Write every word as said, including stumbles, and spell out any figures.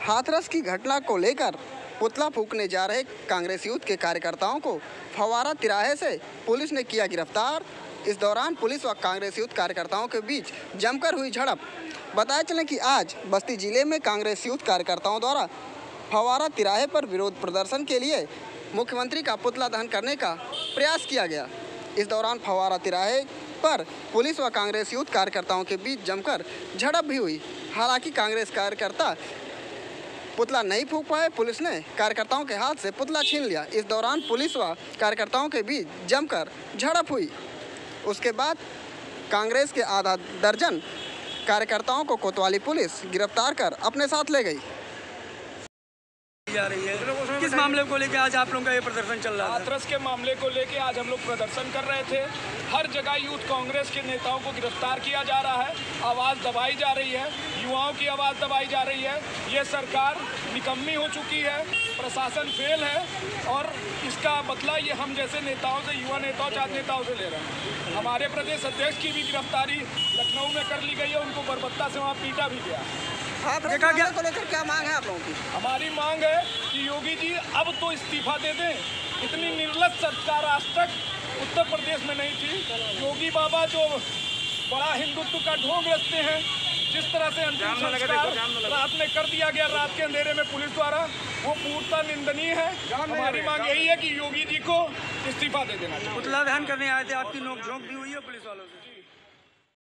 हाथरस की घटना को लेकर पुतला फूंकने जा रहे कांग्रेस यूथ के कार्यकर्ताओं को फव्वारा तिराहे से पुलिस ने किया गिरफ्तार। इस दौरान पुलिस व कांग्रेस यूथ कार्यकर्ताओं के बीच जमकर हुई झड़प। बताया चलें कि आज बस्ती जिले में कांग्रेस यूथ कार्यकर्ताओं द्वारा फव्वारा तिराहे पर विरोध प्रदर्शन के लिए मुख्यमंत्री का पुतला दहन करने का प्रयास किया गया। इस दौरान फव्वारा तिराहे पर पुलिस व कांग्रेस यूथ कार्यकर्ताओं के बीच जमकर झड़प भी हुई। हालांकि कांग्रेस कार्यकर्ता पुतला नहीं फूंक पाए। पुलिस ने कार्यकर्ताओं के हाथ से पुतला छीन लिया। इस दौरान पुलिस व कार्यकर्ताओं के बीच जमकर झड़प हुई। उसके बाद कांग्रेस के आधा दर्जन कार्यकर्ताओं को कोतवाली पुलिस गिरफ्तार कर अपने साथ ले गई। जा रही है किस मामले को लेकर आज आप लोगों का ये प्रदर्शन चल रहा है? हाथरस के मामले को लेकर आज हम लोग प्रदर्शन कर रहे थे। हर जगह यूथ कांग्रेस के नेताओं को गिरफ्तार किया जा रहा है, आवाज़ दबाई जा रही है, युवाओं की आवाज़ दबाई जा रही है। ये सरकार निकम्मी हो चुकी है, प्रशासन फेल है और इसका बदला ये हम जैसे नेताओं से, युवा नेताओं, चार नेताओं से ले रहे हैं। हमारे प्रदेश अध्यक्ष की भी गिरफ्तारी लखनऊ में कर ली गई है, उनको बर्बरता से वहाँ पीटा भी गया। देखा गया को लेकर क्या मांग है आप लोगों की? हमारी मांग है कि योगी जी अब तो इस्तीफा दे दें। इतनी निर्लज सरकार आज तक उत्तर प्रदेश में नहीं थी। योगी बाबा जो बड़ा हिंदुत्व का ढोंग रचते हैं, जिस तरह से अंतिम संस्कार रात में कर दिया गया, रात के अंधेरे में पुलिस द्वारा, वो पूर्णतः निंदनीय है। हमारी मांग यही है कि योगी जी को इस्तीफा दे देना चाहिए। पुतला दहन करने आए थे, आपकी नोकझोंक भी हुई है पुलिस वालों से?